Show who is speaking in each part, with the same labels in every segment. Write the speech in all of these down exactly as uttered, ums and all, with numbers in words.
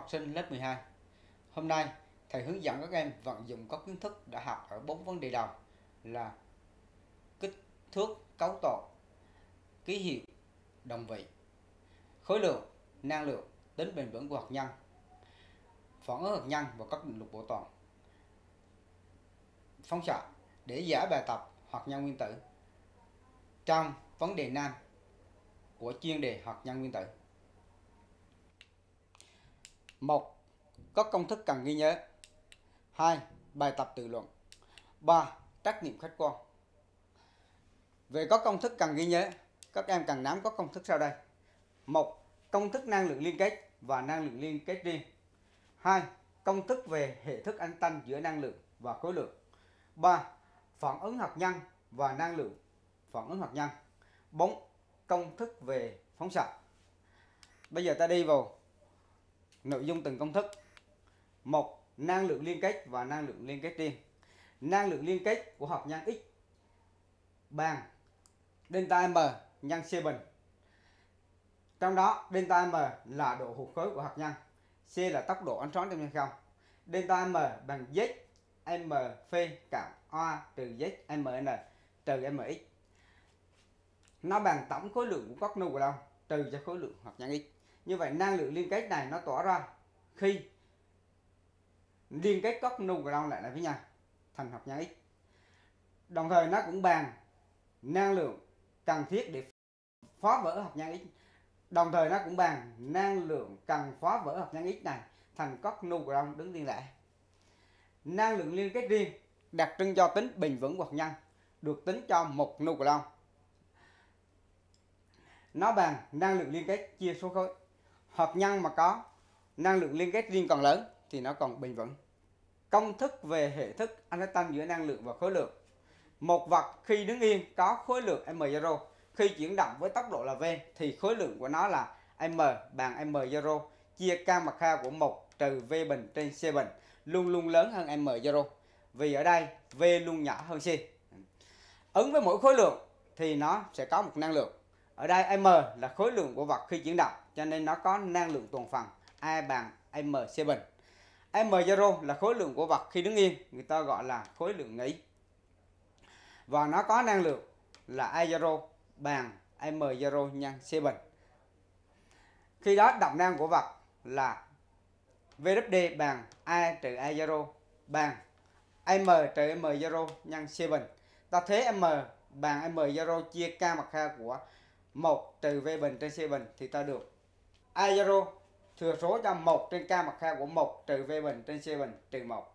Speaker 1: học sinh lớp mười hai. Hôm nay, thầy hướng dẫn các em vận dụng các kiến thức đã học ở bốn vấn đề đầu là kích thước, cấu tạo, ký hiệu, đồng vị, khối lượng, năng lượng, tính bền vững của hạt nhân, phản ứng hạt nhân và các định luật bổ toàn, phóng xạ để giải bài tập hạt nhân nguyên tử trong vấn đề nam của chuyên đề hạt nhân nguyên tử. Một. Có công thức cần ghi nhớ. Hai. Bài tập tự luận. Ba. Trắc nghiệm khách quan. Về có công thức cần ghi nhớ, các em cần nắm các công thức sau đây. Một. Công thức năng lượng liên kết và năng lượng liên kết riêng. Hai. Công thức về hệ thức Einstein giữa năng lượng và khối lượng. Ba. Phản ứng hạt nhân và năng lượng phản ứng hạt nhân. Bốn. Công thức về phóng xạ. Bây giờ ta đi vào nội dung từng công thức. Một. Năng lượng liên kết và năng lượng liên kết riêng. Năng lượng liên kết của hạt nhân X bằng delta M nhân C bình. Trong đó delta M là độ hụt khối của hạt nhân, C là tốc độ ánh sáng trong chân không. Delta M bằng Z M phi cộng A trừ Z M N trừ M X. Nó bằng tổng khối lượng của các nucleon trừ cho khối lượng hạt nhân X. Như vậy năng lượng liên kết này nó tỏa ra khi liên kết các nucleon lại với nhau thành hạt nhân X. Đồng thời nó cũng bằng năng lượng cần thiết để phá vỡ hạt nhân X. Đồng thời nó cũng bằng năng lượng cần phá vỡ hạt nhân X này thành các nucleon đứng riêng lẻ. Năng lượng liên kết riêng đặc trưng cho tính bền vững của hạt nhân được tính cho một nucleon. Nó bằng năng lượng liên kết chia số khối. Hạt nhân mà có năng lượng liên kết riêng còn lớn thì nó còn bền vững. Công thức về hệ thức Einstein giữa năng lượng và khối lượng. Một vật khi đứng yên có khối lượng m zero, khi chuyển động với tốc độ là v thì khối lượng của nó là m bằng m zero chia căn bậc hai của một trừ v bình trên c bình, luôn luôn lớn hơn m zero. Vì ở đây v luôn nhỏ hơn c. Ứng với mỗi khối lượng thì nó sẽ có một năng lượng. Ở đây m là khối lượng của vật khi chuyển động, cho nên nó có năng lượng toàn phần A bằng mc bình. m zero là khối lượng của vật khi đứng yên, người ta gọi là khối lượng nghỉ. Và nó có năng lượng là A zero bằng m zero nhân c bình. Khi đó động năng của vật là vê đê bằng A trừ A zero bằng m trừ m zero nhân c bình. Ta thế m bằng m zero chia căn bậc hai của một trừ v bình trên c bình thì ta được A zero thừa số cho một trên căn bậc hai của một trừ v bình trên c bình trừ một.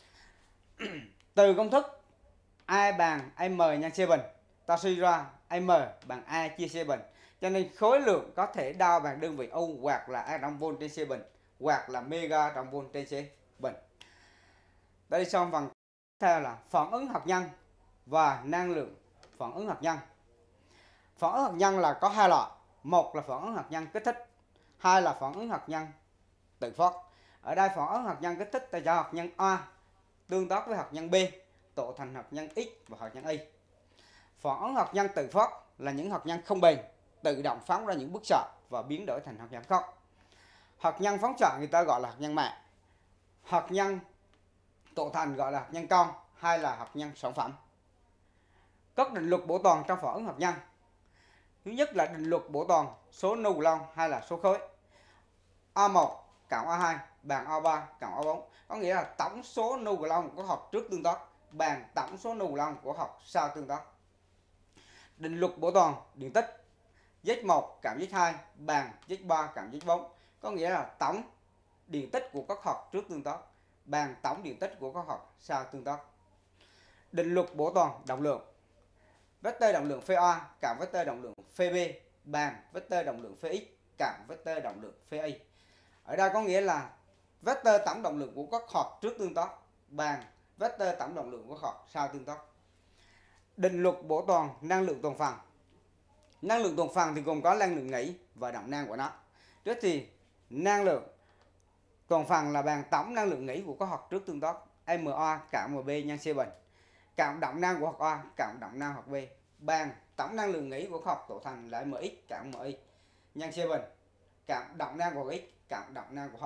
Speaker 1: Từ công thức A bằng m nhân c bình, ta suy ra m bằng A chia c bình. Cho nên khối lượng có thể đo bằng đơn vị U hoặc là A trọng volt trên c bình hoặc là mega trọng volt trên c bình. Đây xong phần tiếp theo là phản ứng hạt nhân và năng lượng phản ứng hạt nhân. Phản ứng hạt nhân là có hai loại. Một là phản ứng hạt nhân kích thích, hai là phản ứng hạt nhân tự phát. Ở đây phản ứng hạt nhân kích thích ta cho hạt nhân A tương tác với hạt nhân B tổ thành hạt nhân X và hạt nhân Y. Phản ứng hạt nhân tự phát là những hạt nhân không bền tự động phóng ra những bức xạ và biến đổi thành hạt nhân khác. Hạt nhân phóng xạ người ta gọi là hạt nhân mẹ. Hạt nhân tổ thành gọi là hạt nhân con hay là hạt nhân sản phẩm. Các định luật bổ toàn trong phản ứng hạt nhân. Thứ nhất là định luật bổ toàn số nucleon hay là số khối. A một cộng A hai bằng A ba cộng A bốn, có nghĩa là tổng số nucleon của hạt trước tương tác bằng tổng số nucleon của hạt sau tương tác. Định luật bổ toàn điện tích Z một cộng Z hai bằng Z ba cộng Z bốn, có nghĩa là tổng điện tích của các hạt trước tương tác bằng tổng điện tích của các hạt sau tương tác. Định luật bổ toàn động lượng. Vectơ động lượng phi A cộng vectơ động lượng phi B bằng vectơ động lượng phi X cộng vectơ động lượng phi Y. Ở đây có nghĩa là vectơ tổng động lượng của các hạt trước tương tác bằng vectơ tổng động lượng của hạt sau tương tác. Định luật bổ toàn năng lượng toàn phần. Năng lượng toàn phần thì gồm có năng lượng nghỉ và động năng của nó. Trước thì năng lượng toàn phần là bằng tổng năng lượng nghỉ của các hạt trước tương tác ma cộng mb nhân c bình cộng động năng của hạt A cộng động năng hạt B bằng tổng năng lượng nghỉ của hạt tổ thành là mx cộng mi nhân c bình cộng động năng của x cộng động năng của hạt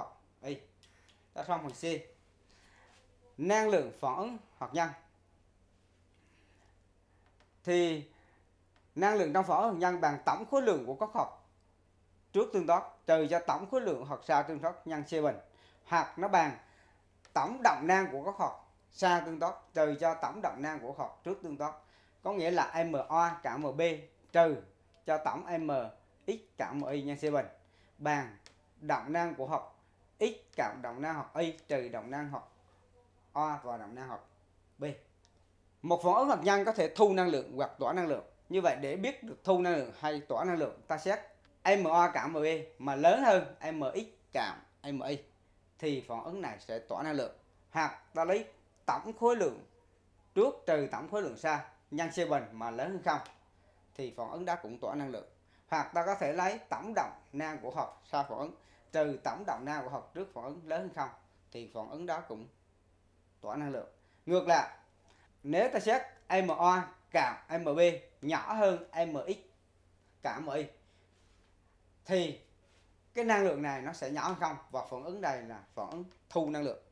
Speaker 1: Y. Ta xong phần C. Năng lượng phản ứng hạt nhân. Thì năng lượng trong phản ứng hạt nhân bằng tổng khối lượng của các hạt trước tương tác trừ cho tổng khối lượng hạt sau tương tác nhân C bình, hoặc nó bằng tổng động năng của các hạt sau tương tác trừ cho tổng động năng của hạt trước tương tác. Có nghĩa là MO cộng MB trừ cho tổng MX cộng MY nhân C bình bằng động năng của hạt X cộng động năng hạt Y trừ động năng hạt O và động năng hạt B. Một phản ứng hạt nhân có thể thu năng lượng hoặc tỏa năng lượng. Như vậy để biết được thu năng lượng hay tỏa năng lượng, ta xét MO cộng MB mà lớn hơn MX cộng MY thì phản ứng này sẽ tỏa năng lượng. Hoặc ta lấy tổng khối lượng trước trừ tổng khối lượng sau nhân C bình mà lớn hơn không thì phản ứng đó cũng tỏa năng lượng. Hoặc ta có thể lấy tổng động năng của hạt sau phản ứng trừ tổng động năng của hạt trước phản ứng lớn hơn không thì phản ứng đó cũng tỏa năng lượng. Ngược lại, nếu ta xét MO cộng MB nhỏ hơn MX cộng MY thì cái năng lượng này nó sẽ nhỏ hơn không, và phản ứng này là phản ứng thu năng lượng.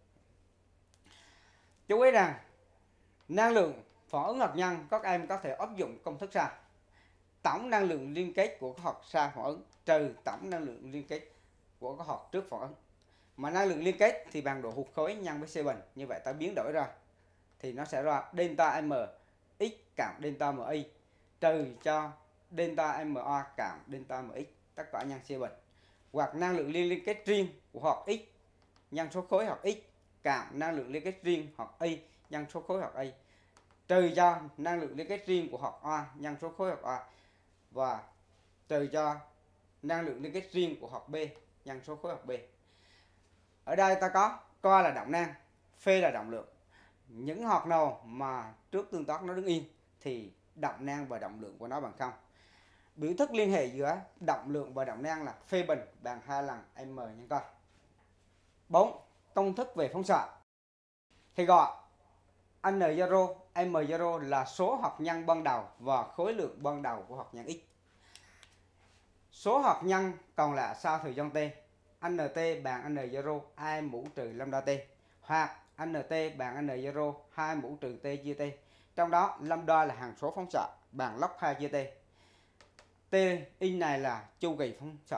Speaker 1: Chú ý rằng năng lượng phản ứng hạt nhân các em có thể áp dụng công thức sau: tổng năng lượng liên kết của các hạt sau phản ứng trừ tổng năng lượng liên kết của các hạt trước phản ứng. Mà năng lượng liên kết thì bằng độ hụt khối nhân với C bình. Như vậy ta biến đổi ra thì nó sẽ ra delta M x cộng delta MY trừ cho delta MO cộng delta MX tất cả nhân C bình. Hoặc năng lượng liên liên kết riêng của hạt X nhân số khối hạt X cộng năng lượng liên kết riêng hạt Y nhân số khối hạt Y trừ cho năng lượng liên kết riêng của hạt O nhân số khối hạt O và trừ cho năng lượng liên kết riêng của hạt B nhân số khối hạt B. Ở đây ta có co là động năng, phê là động lượng. Những hạt nào mà trước tương tác nó đứng yên thì động năng và động lượng của nó bằng không. Biểu thức liên hệ giữa động lượng và động năng là phê bình bằng hai lần m nhân co. bốn. Công thức về phóng xạ. Thì gọi N zero, M zero là số hạt nhân ban đầu và khối lượng ban đầu của hạt nhân X. Số hạt nhân còn lại sau thời gian t, Nt bằng N zero hai mũ trừ lambda t, hoặc Nt bằng N zero hai mũ trừ t chia t. Trong đó lambda là hằng số phóng xạ bằng log hai chia t. T in này là chu kỳ phóng xạ.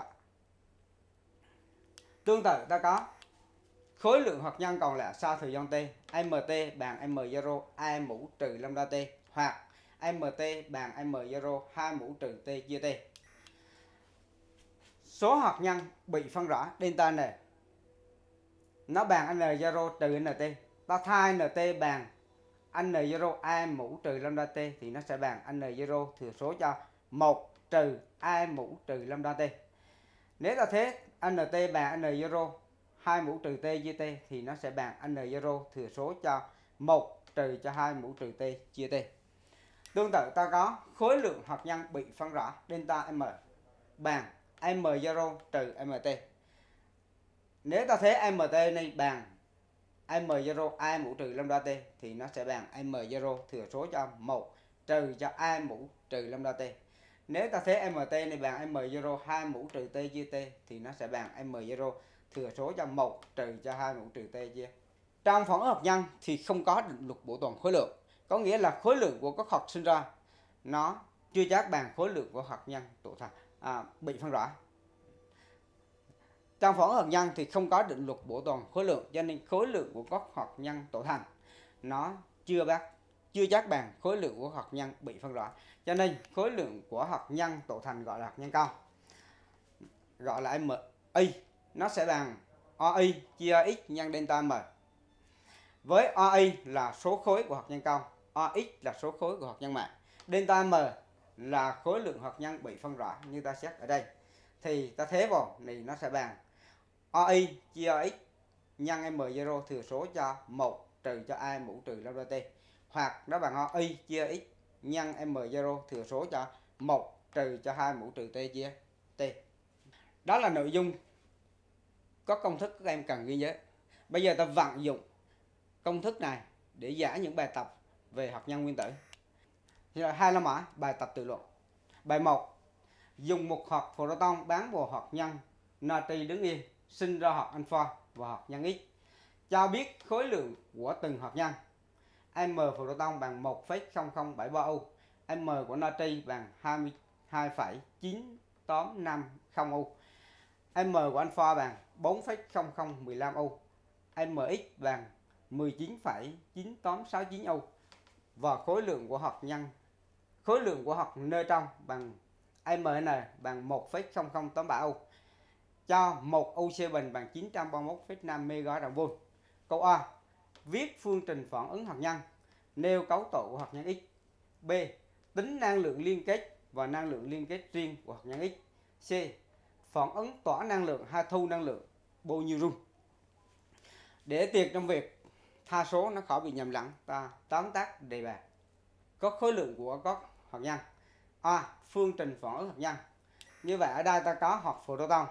Speaker 1: Tương tự ta có khối lượng hạt nhân còn lại sau thời gian t, Mt bằng M zero hai mũ trừ lambda t, hoặc Mt bằng M zero hai mũ trừ t chia t. Số hạt nhân bị phân rã delta n nó bằng N zero trừ Nt. Ta thay Nt bằng N zero hai mũ trừ lambda t thì nó sẽ bằng N zero thừa số cho một trừ hai mũ trừ lambda t. Nếu ta thế Nt bằng N zero hai mũ trừ t chia t thì nó sẽ bằng N zero thừa số cho một trừ cho hai mũ trừ t chia t. Tương tự ta có khối lượng hạt nhân bị phân rã delta M bằng M zero trừ Mt. Nếu ta thế Mt này bằng M zero hai mũ trừ lambda t thì nó sẽ bằng M zero thừa số cho một trừ cho hai mũ trừ lambda t. Nếu ta thế Mt này bằng M zero hai mũ trừ t chia t thì nó sẽ bằng M zero thừa số cho một trừ cho hai mũ trừ t chia. Trong phản ứng hạt nhân thì không có định luật bổ toàn khối lượng, có nghĩa là khối lượng của các hạt sinh ra nó chưa chắc bằng khối lượng của hạt nhân tụ thành à, bị phân rã. Trong phản ứng hạt nhân thì không có định luật bổ toàn khối lượng, cho nên khối lượng của các hạt nhân tổ thành nó chưa bác chưa chắc bằng khối lượng của hạt nhân bị phân rã. Cho nên khối lượng của hạt nhân tổ thành gọi là hạt nhân cao, gọi là M Y, nó sẽ bằng O Y chia X nhân delta M. Với O Y là số khối của hạt nhân cao, O X là số khối của hạt nhân mạ, delta M là khối lượng hạt nhân bị phân rã như ta xét ở đây. Thì ta thế vào thì nó sẽ bằng O Y chia X nhân M zero thừa số cho một trừ cho hai mũ trừ lambda t, hoặc nó bằng O Y chia X nhân M zero thừa số cho một trừ cho hai mũ trừ t chia t. Đó là nội dung có công thức các em cần ghi nhớ. Bây giờ ta vận dụng công thức này để giải những bài tập về hạt nhân nguyên tử. Hai la mã bài tập tự luận. Bài một. Dùng một hạt proton bám vào hạt nhân natri đứng yên sinh ra hạt alpha và hạt nhân X. Cho biết khối lượng của từng hạt nhân. M proton bằng một phẩy không không bảy ba U. M của natri bằng hai mươi hai phẩy chín tám năm không U. M của alpha bằng bốn phẩy không không một lăm U. Mx bằng mười chín phẩy chín tám sáu chín U. Và khối lượng của hạt nhân khối lượng của hạt neutron bằng Mn bằng một phẩy không không tám ba U. Cho một u xê bình bằng chín trăm ba mươi mốt phẩy năm MeV. Câu A. Viết phương trình phản ứng hạt nhân, nêu cấu tạo của hạt nhân X. B. Tính năng lượng liên kết và năng lượng liên kết riêng của hạt nhân X. C. Phản ứng tỏa năng lượng hay thu năng lượng bao nhiêu rung. Để tiện trong việc tha số nó khỏi bị nhầm lẫn, ta tóm tắt đề bài. Có khối lượng của các hạt nhân. A. Phương trình phản ứng hạt nhân. Như vậy ở đây ta có hạt proton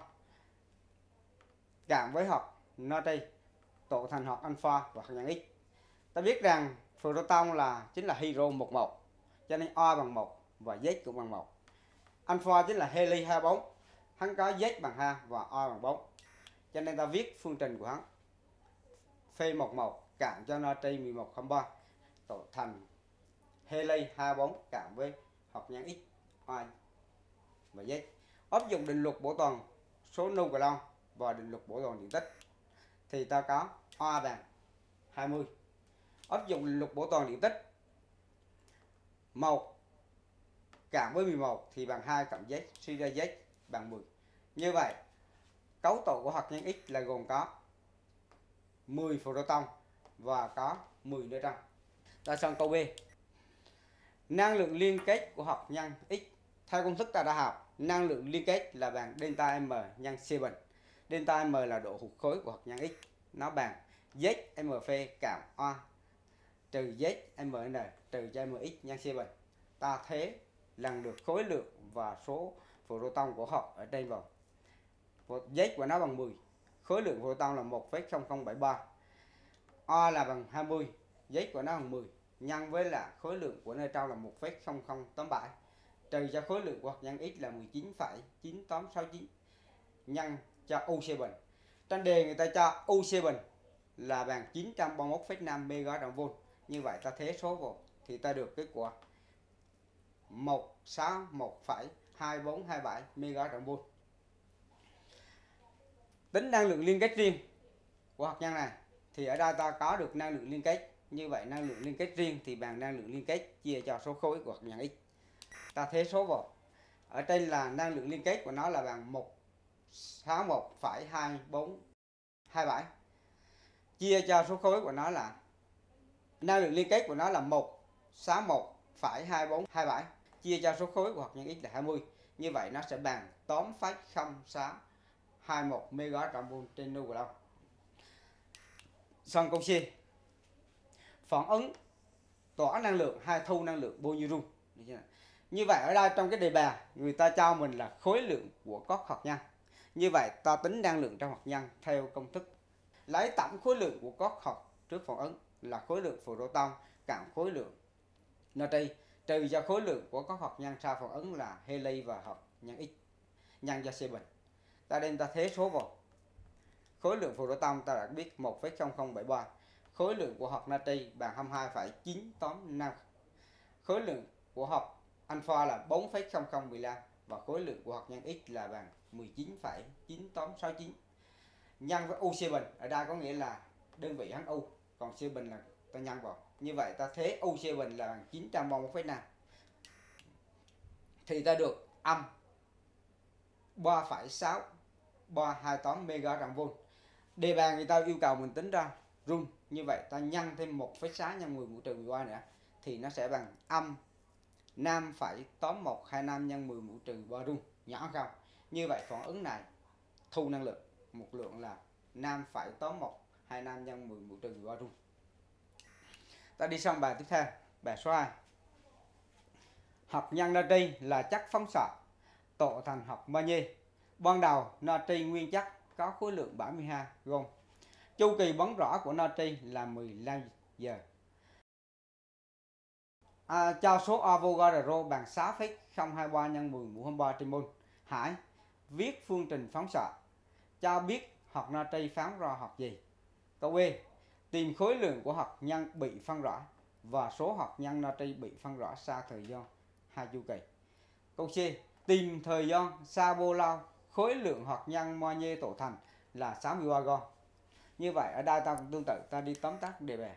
Speaker 1: cộng với hạt natri tổ thành hạt alpha và hạt nhân X. Ta biết rằng proton là chính là hydro một một, cho nên O bằng một và Z cũng bằng một. Alpha chính là heli hai mươi bốn, hắn có Z bằng hai và O bằng bốn, cho nên ta viết phương trình của hắn phi một một cộng cho natri mười một không ba tổ thành heli hai mươi bốn cộng với hạt nhân X, O và Z. Áp dụng định luật bổ toàn số nucleon và định luật bổ toàn điện tích thì ta có O bằng hai mươi. Áp dụng định luật bổ toàn điện tích một cộng với mười một thì bằng hai cộng Z, suy ra Z bằng mười. Như vậy cấu tạo của hạt nhân X là gồm có mười proton và có mười neutron. Ta sang câu B. Năng lượng liên kết của hạt nhân X. Theo công thức ta đã học, năng lượng liên kết là bằng delta M nhân C bình. Delta M là độ hụt khối của hạt nhân X, nó bằng Z Mv cộng O trừ Z Mn trừ cho Mx nhân C bình. Ta thế lần được khối lượng và số proton của họ ở trên vào. Z của nó bằng mười, khối lượng proton là một phẩy không không bảy ba, O là bằng hai mươi, Z của nó bằng mười, nhân với là khối lượng của neutron là một phẩy không không tám bảy, trừ cho khối lượng của hạt nhân X là mười chín phẩy chín tám sáu chín, nhân cho u xê bình. Trên đề người ta cho u xê bình là bằng chín trăm ba mươi mốt phẩy năm MeV. Như vậy ta thế số vào thì ta được kết quả một trăm sáu mươi mốt phẩy hai bốn hai bảy MeV. Tính năng lượng liên kết riêng của hạt nhân này thì ở đây ta có được năng lượng liên kết. Như vậy năng lượng liên kết riêng thì bằng năng lượng liên kết chia cho số khối của hạt nhân X. Ta thế số vào. Ở trên là năng lượng liên kết của nó là bằng một trăm sáu mươi mốt phẩy hai bốn hai bảy, chia cho số khối của nó là năng lượng liên kết của nó là một trăm sáu mươi mốt phẩy hai bốn hai bảy, chia cho số khối của hạt nhân X là hai mươi. Như vậy nó sẽ bằng tám phẩy không sáu hai mốt MeV trên nucleon. Xong câu C. Phản ứng tỏa năng lượng hay thu năng lượng bao nhiêu rung. Như vậy ở đây trong cái đề bài người ta cho mình là khối lượng của các hạt nhân. Như vậy ta tính năng lượng trong hạt nhân theo công thức lấy tổng khối lượng của các hạt trước phản ứng là khối lượng proton cộng khối lượng natri trừ cho khối lượng của các hạt nhân sau phản ứng là heli và hạt nhân X, nhân cho C bình. Ta đem ta thế số vào. Khối lượng proton ta đã biết một phẩy không không bảy ba, khối lượng của hạt natri bằng hai mươi hai phẩy chín tám năm, khối lượng của hạt alpha là bốn phẩy không không một lăm và khối lượng của hạt nhân X là bằng mười chín phẩy chín tám sáu chín, nhân với u xê bình. Ở đây có nghĩa là đơn vị hắn U, còn C bình là ta nhân vào. Như vậy ta thế u xê bình là bằng chín trăm ba mươi mốt phẩy năm thì ta được âm ba phẩy sáu ba hai tám MeV. Đề bài người ta yêu cầu mình tính ra rung, như vậy ta nhân thêm một phẩy sáu nhân mười mũ trừ mười ba nữa thì nó sẽ bằng âm năm phẩy tám một hai năm nhân mười mũ trừ ba rung, nhỏ không? Như vậy phản ứng này thu năng lượng một lượng là năm phẩy tám một hai năm nhân mười mũ trừ mười ba rung. Ta đi sang bài tiếp theo, bài số hai. Hạt nhân natri là chất phóng xạ tổ thành hạt magie. Ban đầu natri nguyên chất có khối lượng bảy mươi hai gam. Chu kỳ bắn rõ của natri là mười lăm giờ. À, cho số Avogadro bằng sáu phẩy không hai ba nhân mười mũ hai mươi ba trên mol. Hãy viết phương trình phóng xạ. Cho biết hạt natri phán ra hạt gì? Câu B. Tìm khối lượng của hạt nhân bị phân rã và số hạt nhân natri bị phân rã sau thời gian hai chu kỳ. Câu C. Tìm thời gian sau bao lâu khối lượng hạt nhân magie tổ thành là sáu mươi ba gam. Như vậy ở đây ta cũng tương tự, ta đi tóm tắt đề bài.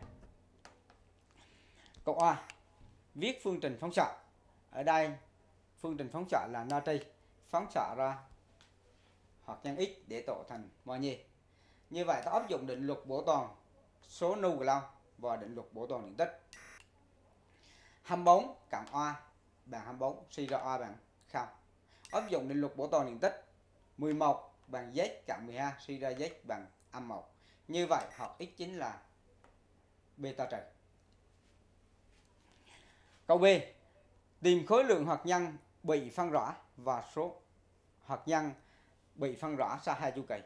Speaker 1: Câu A. Viết phương trình phóng xạ. Ở đây phương trình phóng xạ là natri phóng xạ ra hạt nhân X để tổ thành magie. Như vậy ta áp dụng định luật bổ toàn số nu glam và định luật bổ toàn điện tích. hai mươi bốn cộng A bằng hai mươi bốn, suy ra A bằng không. Áp dụng định luật bổ toàn điện tích mười một bằng Z cộng mười hai, suy ra Z bằng âm một. Như vậy hạt X chính là beta trừ. Câu B. Tìm khối lượng hạt nhân bị phân rã và số hạt nhân bị phân rã sau hai chu kỳ.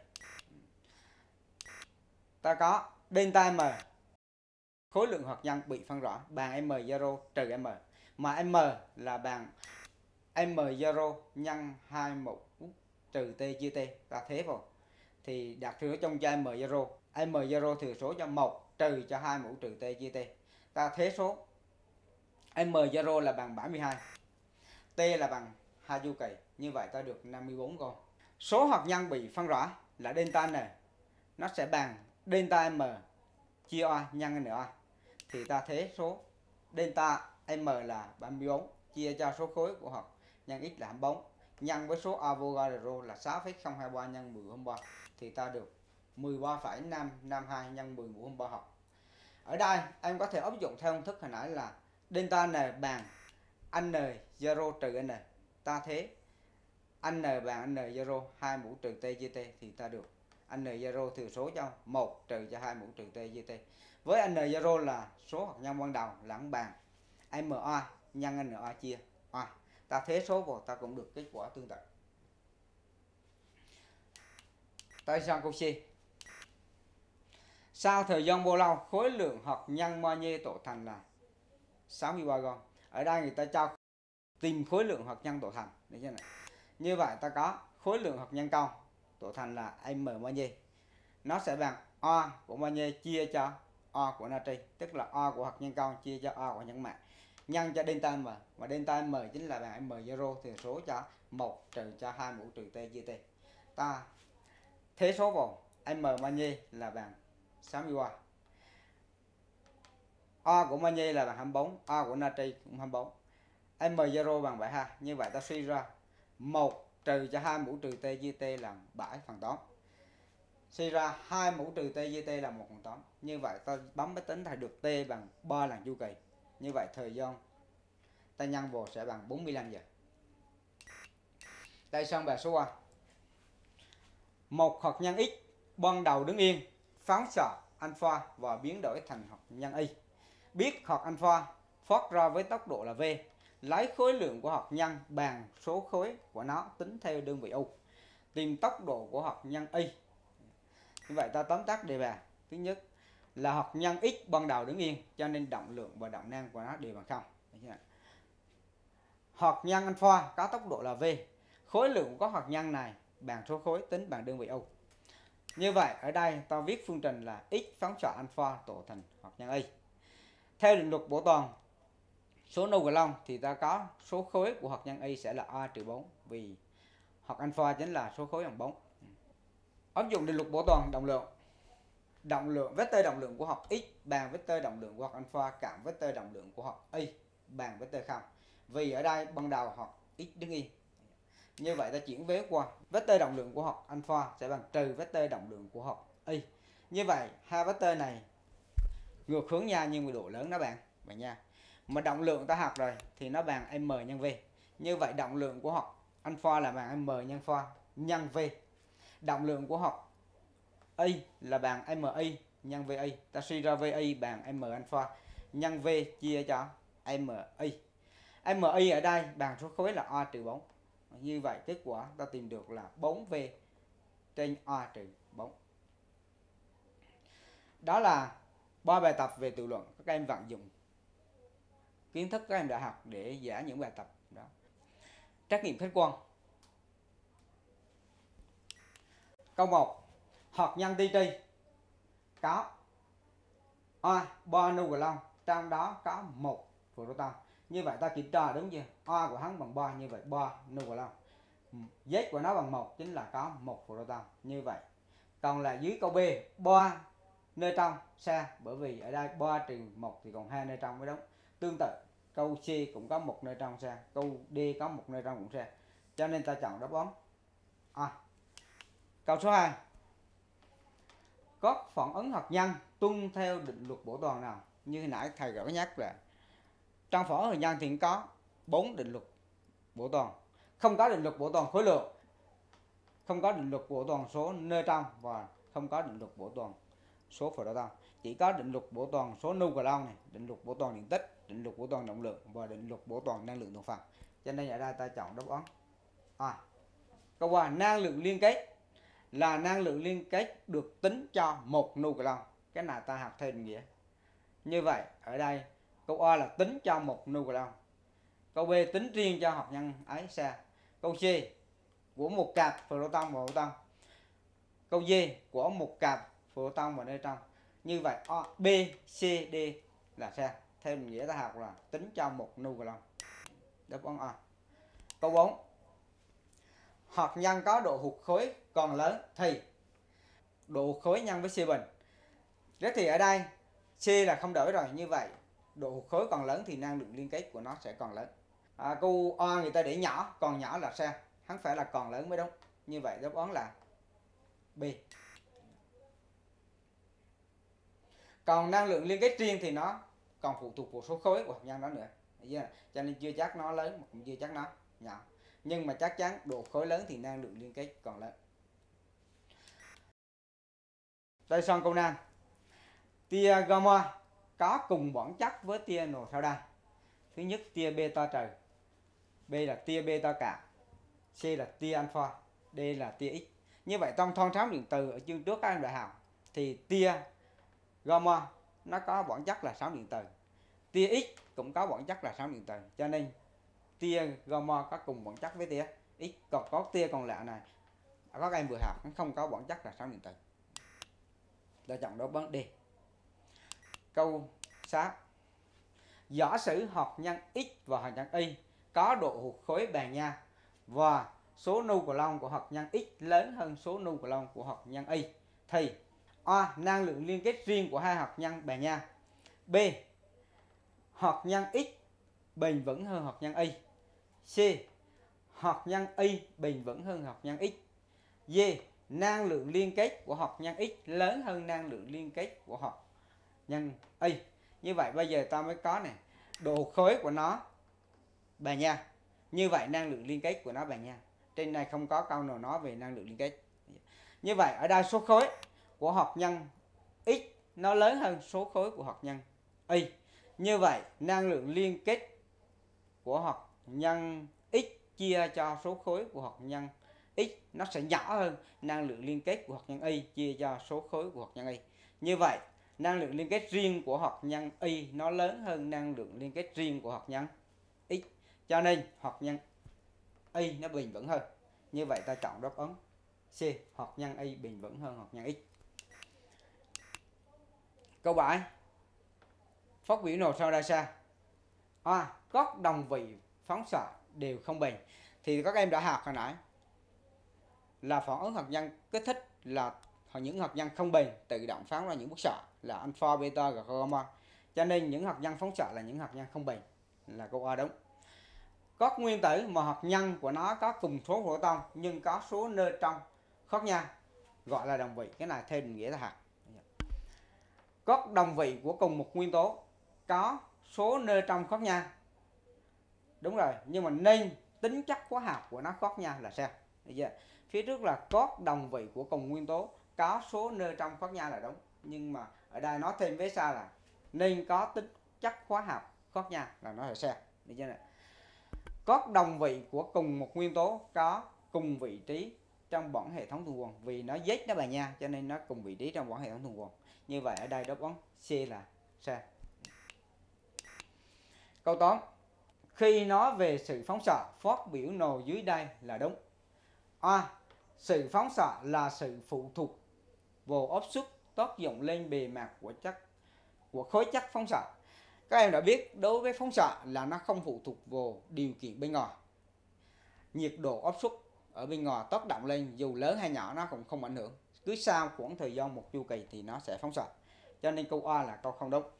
Speaker 1: Ta có delta M, khối lượng hạt nhân bị phân rã bằng M zero trừ M, mà M là bằng M zero nhân hai mươi mũ trừ T chia T, ta thế vào thì đặt thừa trong cho M zero, M zero thừa số cho một trừ cho hai mũ trừ T chia T, ta thế số M zero là bằng bảy mươi hai, T là bằng hai chu kỳ, như vậy ta được năm mươi bốn con. Số hạt nhân bị phân rã là delta N, nó sẽ bằng delta M chia A nhân N A, thì ta thế số delta M là ba mươi bốn chia cho số khối của hạt nhân X là hai mươi bốn nhân với số Avogadro là sáu phẩy không hai ba nhân mười mũ ba, thì ta được mười ba phẩy năm năm hai nhân mười mũ ba hạt. Ở đây em có thể áp dụng theo công thức hồi nãy là delta N bằng N zero trừ N, ta thế N bằng N zero hai mũ trừ T chia T, thì ta được N zero thừa số cho một trừ cho hai mũ trừ T chia T. Với N zero là số hạt nhân ban đầu là bằng Ma nhân Na chia A. Ta thế số vào ta cũng được kết quả tương tự. Tới sang câu C. Sau thời gian bao lâu khối lượng hạt nhân magie tổ thành là sáu mươi ba gam. Ở đây người ta cho tìm khối lượng hạt nhân tổ thành. Đấy chưa này? Như vậy ta có khối lượng hạt nhân cao tổ thành là M magie. Nó sẽ bằng A của magie chia cho A của natri, tức là A của hạt nhân cao chia cho A của hạt nhân mạ, nhân cho delta M, mà delta M chính là bằng M zero thừa số cho một trừ cho hai mũ trừ T chia T. Ta thế số vào M magie là bằng sáu mươi ba, A của magie là bằng hai mươi bốn, A của natri cũng hai mươi bốn, M zero bằng bảy mươi hai. Như vậy ta suy ra một trừ cho hai mũ trừ T chia T là bảy phần tám. Suy ra hai mũ trừ T chia T là một phần tám. Như vậy ta bấm máy tính thì được T bằng ba lần chu kỳ. Như vậy thời gian ta nhân vào sẽ bằng bốn mươi lăm giờ. Đây xong bài số A. Một hạt nhân X ban đầu đứng yên, phóng xạ alpha và biến đổi thành hạt nhân Y. Biết hạt alpha phát ra với tốc độ là V, lấy khối lượng của hạt nhân bằng số khối của nó tính theo đơn vị U. Tìm tốc độ của hạt nhân Y. Như vậy ta tóm tắt đề bài. Thứ nhất là hạt nhân X ban đầu đứng yên, cho nên động lượng và động năng của nó đều bằng không. Hạt nhân alpha có tốc độ là V, khối lượng của hạt nhân này bằng số khối tính bằng đơn vị U. Như vậy ở đây ta viết phương trình là X phóng xạ alpha tổ thành hạt nhân Y. Theo định luật bổ toàn số nu glam thì ta có số khối của hạt nhân Y sẽ là A trừ bốn, vì hạt alpha chính là số khối bằng bốn. Áp dụng định luật bổ toàn động lượng. Động lượng vectơ động lượng của hạt X bằng vectơ động lượng của hạt alpha cộng vectơ động lượng của hạt Y bằng vectơ không. Vì ở đây ban đầu hạt X đứng yên. Như vậy ta chuyển vế qua vectơ động lượng của hạt alpha sẽ bằng trừ vectơ động lượng của hạt Y. Như vậy hai vectơ này ngược hướng nhau nhưng với độ lớn đó bạn. Vậy nha. Mà động lượng ta học rồi thì nó bằng M nhân V. Như vậy động lượng của hạt alpha là bằng M nhân pha nhân V. Động lượng của hạt Y là bằng Mi nhân Vi. Ta suy ra Vi bằng M alpha nhân V chia cho Mi. Mi ở đây bằng số khối là A trừ bốn. Như vậy kết quả ta tìm được là bốn V trên A trừ bốn. Đó là ba bài tập về tự luận. Các em vận dụng kiến thức các em đã học để giải những bài tập đó. Trắc nghiệm khách quan. Câu một. Hạt nhân tritium có O ba nucleon, trong đó có một proton. Như vậy ta kiểm tra đúng chưa? O của hắn bằng ba, như vậy ba nucleon. Z của nó bằng một, chính là có một proton. Như vậy. Còn là dưới câu B, ba neutron xa, bởi vì ở đây ba trừ một thì còn hai neutron mới đúng. Tương tự, câu C cũng có một neutron xa, câu D có một neutron cũng xa. Cho nên ta chọn đáp án A. Câu số hai. Các phản ứng hạt nhân tuân theo định luật bổ toàn nào? Như nãy thầy đã nhắc là trong phản ứng hạt nhân thì có bốn định luật bổ toàn. Không có định luật bổ toàn khối lượng, không có định luật bổ toàn số neutron và không có định luật bổ toàn số proton. Chỉ có định luật bổ toàn số nucleon này, định luật bổ toàn điện tích, định luật bổ toàn động lượng và định luật bổ toàn năng lượng toàn phần. Cho nên ở đây ta chọn đáp án A. Câu A, năng lượng liên kết là năng lượng liên kết được tính cho một nucleon. Cái này ta học theo định nghĩa. Như vậy ở đây câu A là tính cho một nucleon. Câu B tính riêng cho hạt nhân ấy xa. Câu C của một cặp proton và proton. Câu D của một cặp proton và neutron. Như vậy A, B, C, D là xa. Theo định nghĩa ta học là tính cho một nucleon. Đáp án A. Câu bốn. Hạt nhân có độ hụt khối còn lớn thì độ khối nhân với C bình. Thế thì ở đây C là không đổi rồi, như vậy độ hụt khối còn lớn thì năng lượng liên kết của nó sẽ còn lớn. À, câu A người ta để nhỏ, còn nhỏ là sao? Hắn phải là còn lớn mới đúng. Như vậy đáp án là B. Còn năng lượng liên kết riêng thì nó còn phụ thuộc vào số khối của hạt nhân đó nữa. Cho nên chưa chắc nó lớn mà cũng chưa chắc nó nhỏ. Nhưng mà chắc chắn độ khối lớn thì năng lượng liên kết còn lớn. Đây son câu năm. Tia gamma có cùng bản chất với tia nổ sau đây. Thứ nhất tia beta trừ, B là tia beta cả, C là tia alpha, D là tia X. Như vậy trong thon sóng điện từ ở chương trước các em đại học thì tia gamma nó có bản chất là sóng điện từ, tia X cũng có bản chất là sóng điện từ, cho nên tia gamma có cùng bản chất với tia X. Còn có tia còn lại này các em vừa học nó không có bản chất là sóng điện từ. Tôi chọn đáp án D. Câu sáu. Giả sử hạt nhân X và hạt nhân Y có độ hụt khối bằng nhau và số nucleon của hạt nhân X lớn hơn số nucleon của hạt nhân Y thì A. Năng lượng liên kết riêng của hai hạt nhân bằng nhau, B. Hạt nhân X bền vững hơn hạt nhân Y, C. Hạt nhân Y bền vững hơn hạt nhân X, D. Năng lượng liên kết của hạt nhân X lớn hơn năng lượng liên kết của hạt nhân Y. Như vậy bây giờ ta mới có này, độ khối của nó bằng nhau, như vậy năng lượng liên kết của nó bằng nhau. Trên này không có câu nào nói về năng lượng liên kết. Như vậy ở đây số khối của hạt nhân X nó lớn hơn số khối của hạt nhân Y. Như vậy năng lượng liên kết của hạt nhân X chia cho số khối của hạt nhân X nó sẽ nhỏ hơn năng lượng liên kết của hạt nhân Y chia cho số khối của hạt nhân Y. Như vậy năng lượng liên kết riêng của hạt nhân Y nó lớn hơn năng lượng liên kết riêng của hạt nhân X. Cho nên hạt nhân Y nó bền vững hơn. Như vậy ta chọn đáp án C, hạt nhân Y bền vững hơn hạt nhân X. Câu bảy. Phát biểu nào sau đây sao? A. Các đồng vị phóng xạ đều không bền. Thì các em đã học hồi nãy là phản ứng hạt nhân kích thích là những hạt nhân không bền tự động phóng ra những bức xạ là alpha, beta và gamma. Cho nên những hạt nhân phóng xạ là những hạt nhân không bền, là câu A đúng. Các nguyên tử mà hạt nhân của nó có cùng số proton nhưng có số neutron khác nhau gọi là đồng vị. Cái này theo định nghĩa là hạt. Các đồng vị của cùng một nguyên tố có số neutron khác nhau. Đúng rồi, nhưng mà nên tính chất hóa học của nó khác nhau là sao? Phía trước là các đồng vị của cùng nguyên tố có số neutron khác nhau là đúng. Nhưng mà ở đây nói thêm với sao là nên có tính chất hóa học khác nhau là nó là sao? Được chưa này? Các đồng vị của cùng một nguyên tố có cùng vị trí trong bảng hệ thống tuần hoàn, vì nó Z nó bằng nhau cho nên nó cùng vị trí trong bảng hệ thống tuần hoàn. Như vậy ở đây đáp án C là sao? Câu tám. Khi nói về sự phóng xạ, phát biểu nào dưới đây là đúng? A. Sự phóng xạ là sự phụ thuộc vô áp suất tác dụng lên bề mặt của chất của khối chất phóng xạ. Các em đã biết đối với phóng xạ là nó không phụ thuộc vào điều kiện bên ngoài. Nhiệt độ, áp suất ở bên ngoài tác động lên dù lớn hay nhỏ nó cũng không ảnh hưởng. Cứ sau khoảng thời gian một chu kỳ thì nó sẽ phóng xạ. Cho nên câu A là câu không đúng.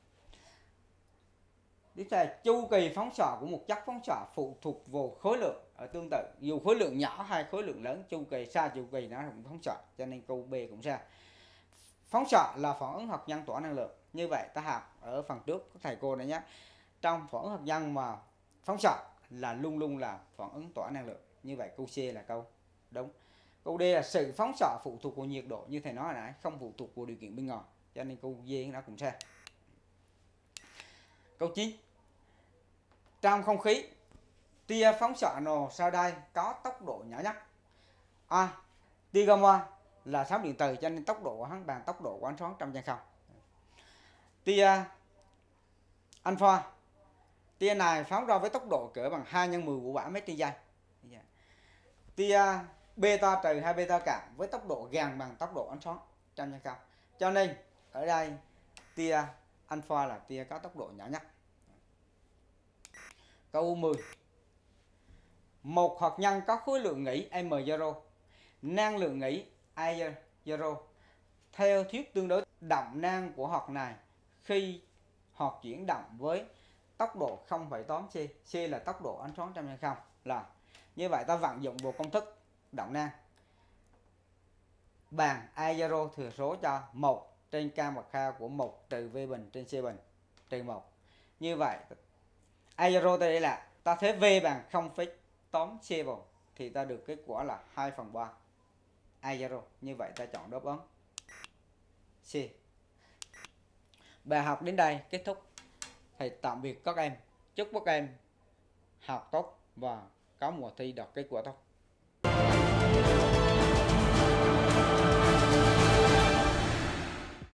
Speaker 1: Tiếp theo, chu kỳ phóng xạ của một chất phóng xạ phụ thuộc vào khối lượng. Ở tương tự, dù khối lượng nhỏ hay khối lượng lớn, chu kỳ xa chu kỳ nó cũng phóng xạ. Cho nên câu B cũng ra. Phóng xạ là phản ứng hạt nhân tỏa năng lượng. Như vậy ta học ở phần trước các thầy cô đã nhắc, trong phản ứng hạt nhân mà phóng xạ là luôn luôn là phản ứng tỏa năng lượng. Như vậy câu C là câu đúng. Câu D là sự phóng xạ phụ thuộc vào nhiệt độ, như thầy nói hồi nãy, không phụ thuộc vào điều kiện bên ngoài. Cho nên câu D nó cũng sai. Câu chín. Trong không khí, tia phóng xạ nào sau đây có tốc độ nhỏ nhất? A. Tia gamma là sóng điện từ, cho nên tốc độ của hắn bằng tốc độ của ánh sáng trong chân không. Tia alpha, tia này phóng ra với tốc độ cỡ bằng hai nhân mười của bảy mét trên giây. Tia beta trừ hay beta cộng với tốc độ gần bằng tốc độ ánh sáng trong chân không. Cho nên ở đây tia alpha là tia có tốc độ nhỏ nhất. Câu mười. Một hạt nhân có khối lượng nghĩ M zero, năng lượng nghĩ A zero. Theo thuyết tương đối, động năng của hạt này khi hạt chuyển động với tốc độ không phẩy tám c, c là tốc độ ánh sáng trong chân không. Là như vậy ta vận dụng vào công thức động năng bằng A zero thừa số cho một trên K mặt hai của một trừ V bình trên C bình trừ một. Như vậy A zero ta đây là ta thế V bằng không phẩy tám c vào thì ta được kết quả là hai phần ba A zero. Như vậy ta chọn đáp án C. Bài học đến đây kết thúc. Thầy tạm biệt các em. Chúc các em học tốt và có mùa thi đạt kết quả tốt.